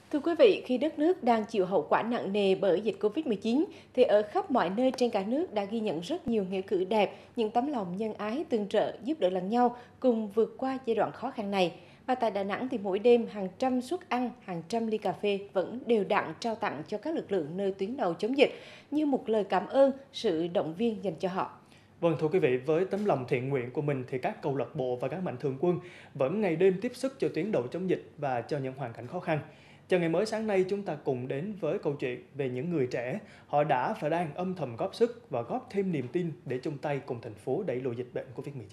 Thưa quý vị, khi đất nước đang chịu hậu quả nặng nề bởi dịch Covid-19, thì ở khắp mọi nơi trên cả nước đã ghi nhận rất nhiều nghĩa cử đẹp, những tấm lòng nhân ái tương trợ giúp đỡ lẫn nhau cùng vượt qua giai đoạn khó khăn này. Và tại Đà Nẵng thì mỗi đêm hàng trăm suất ăn, hàng trăm ly cà phê vẫn đều đặn trao tặng cho các lực lượng nơi tuyến đầu chống dịch như một lời cảm ơn, sự động viên dành cho họ. Vâng, thưa quý vị, với tấm lòng thiện nguyện của mình thì các câu lạc bộ và các mạnh thường quân vẫn ngày đêm tiếp sức cho tuyến đầu chống dịch và cho những hoàn cảnh khó khăn. Chào ngày mới sáng nay, chúng ta cùng đến với câu chuyện về những người trẻ. Họ đã và đang âm thầm góp sức và góp thêm niềm tin để chung tay cùng thành phố đẩy lùi dịch bệnh Covid-19.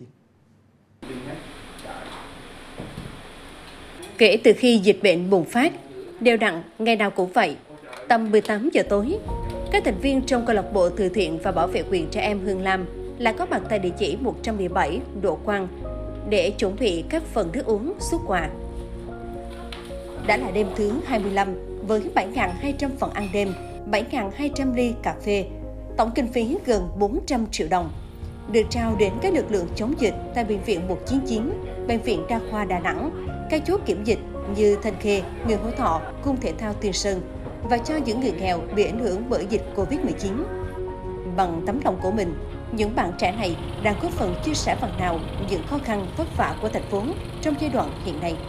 Kể từ khi dịch bệnh bùng phát, đều đặn ngày nào cũng vậy, tầm 18 giờ tối, các thành viên trong câu lạc bộ từ thiện và bảo vệ quyền trẻ em Hương Lam lại có mặt tại địa chỉ 117 Đỗ Quang để chuẩn bị các phần nước uống, suất quà. Đã là đêm thứ 25 với 7.200 phần ăn đêm, 7.200 ly cà phê, tổng kinh phí gần 400 triệu đồng, được trao đến các lực lượng chống dịch tại Bệnh viện 199, Bệnh viện Đa khoa Đà Nẵng, các chốt kiểm dịch như Thanh Khê, Người Hữu Thọ, Cung Thể thao Tiên Sơn và cho những người nghèo bị ảnh hưởng bởi dịch Covid-19. Bằng tấm lòng của mình, những bạn trẻ này đang góp phần chia sẻ phần nào những khó khăn vất vả của thành phố trong giai đoạn hiện nay.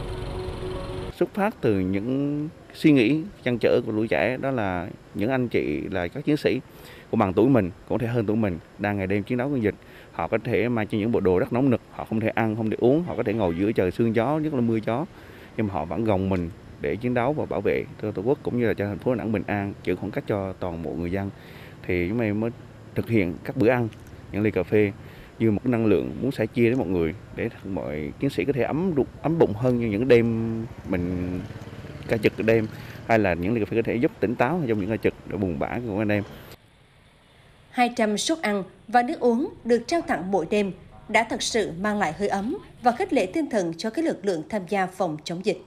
Xuất phát từ những suy nghĩ trăn trở của tuổi trẻ, đó là những anh chị là các chiến sĩ của bằng tuổi mình, cũng có thể hơn tuổi mình, đang ngày đêm chiến đấu với dịch. Họ có thể mang cho những bộ đồ rất nóng nực, họ không thể ăn, không thể uống, họ có thể ngồi giữa trời sương gió, nhất là mưa gió, nhưng mà họ vẫn gồng mình để chiến đấu và bảo vệ cho Tổ quốc cũng như là cho thành phố Đà Nẵng bình an, giữ khoảng cách cho toàn bộ người dân. Thì chúng mình mới thực hiện các bữa ăn, những ly cà phê như một năng lượng muốn sẻ chia đến mọi người để mọi chiến sĩ có thể ấm bụng hơn như những đêm mình ca trực đêm, hay là những ly cà phê có thể giúp tỉnh táo trong những ca trực để buồn bã của anh em. 200 suất ăn và nước uống được trao tặng mỗi đêm đã thật sự mang lại hơi ấm và khích lệ tinh thần cho các lực lượng tham gia phòng chống dịch.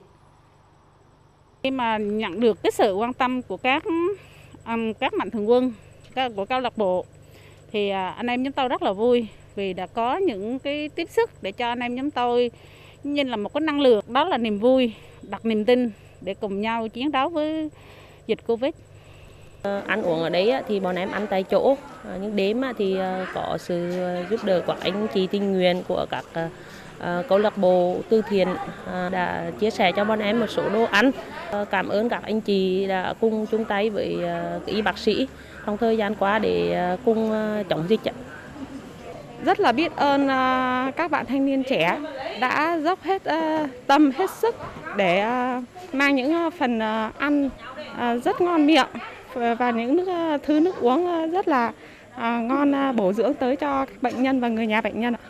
Khi mà nhận được cái sự quan tâm của các mạnh thường quân của câu lạc bộ thì anh em chúng tôi rất là vui vì đã có những cái tiếp sức để cho anh em chúng tôi như là một cái năng lượng, đó là niềm vui, đặt niềm tin để cùng nhau chiến đấu với dịch Covid. Ăn uống ở đấy thì bọn em ăn tại chỗ, những đêm thì có sự giúp đỡ của anh chị tình nguyện của các câu lạc bộ từ thiện đã chia sẻ cho bọn em một số đồ ăn. Cảm ơn các anh chị đã cùng chung tay với y bác sĩ trong thời gian qua để cùng chống dịch. Rất là biết ơn các bạn thanh niên trẻ đã dốc hết tâm, hết sức để mang những phần ăn rất ngon miệng và những thứ nước uống rất là ngon bổ dưỡng tới cho các bệnh nhân và người nhà bệnh nhân.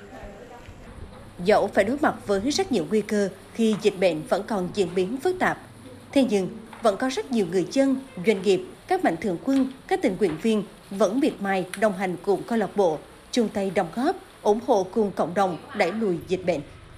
Dẫu phải đối mặt với rất nhiều nguy cơ khi dịch bệnh vẫn còn diễn biến phức tạp, thế nhưng vẫn có rất nhiều người dân, doanh nghiệp, các mạnh thường quân, các tình nguyện viên vẫn miệt mài đồng hành cùng câu lạc bộ, chung tay đóng góp, ủng hộ cùng cộng đồng đẩy lùi dịch bệnh.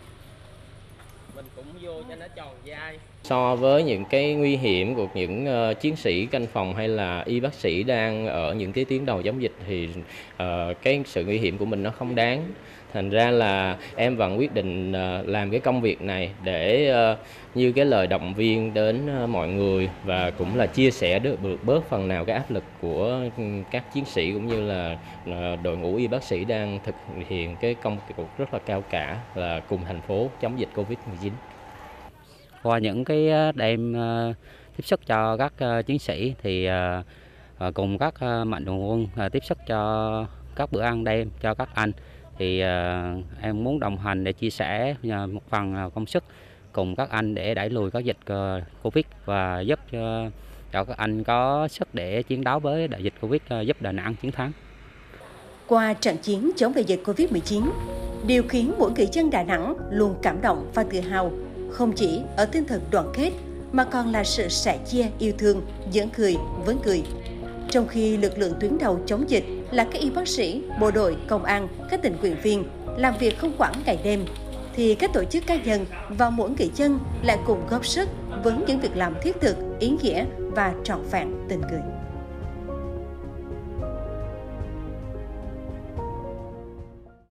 Mình cũng vô cho nó tròn vai. So với những cái nguy hiểm của những chiến sĩ canh phòng hay là y bác sĩ đang ở những cái tuyến đầu chống dịch thì cái sự nguy hiểm của mình nó không đáng. Thành ra là em vẫn quyết định làm cái công việc này để như cái lời động viên đến mọi người và cũng là chia sẻ được bớt phần nào cái áp lực của các chiến sĩ cũng như là đội ngũ y bác sĩ đang thực hiện cái công cuộc rất là cao cả là cùng thành phố chống dịch Covid-19. Qua những cái đêm tiếp sức cho các chiến sĩ thì cùng các mạnh thường quân tiếp sức cho các bữa ăn đêm cho các anh thì em muốn đồng hành để chia sẻ một phần công sức cùng các anh để đẩy lùi các dịch Covid và giúp cho các anh có sức để chiến đấu với đại dịch Covid, giúp Đà Nẵng chiến thắng. Qua trận chiến chống đại dịch Covid-19, điều khiến mỗi người dân Đà Nẵng luôn cảm động và tự hào không chỉ ở tinh thần đoàn kết mà còn là sự sẻ chia yêu thương giữa người với người. Trong khi lực lượng tuyến đầu chống dịch là các y bác sĩ, bộ đội, công an, các tình nguyện viên làm việc không quản ngày đêm, thì các tổ chức cá nhân và mỗi người dân lại cùng góp sức với những việc làm thiết thực, ý nghĩa và trọn vẹn tình người.